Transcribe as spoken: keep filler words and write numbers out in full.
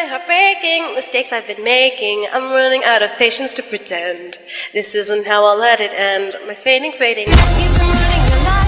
my heart breaking, mistakes I've been making. I'm running out of patience to pretend. This isn't how I'll let it end. My fading, fading. He's been running your life.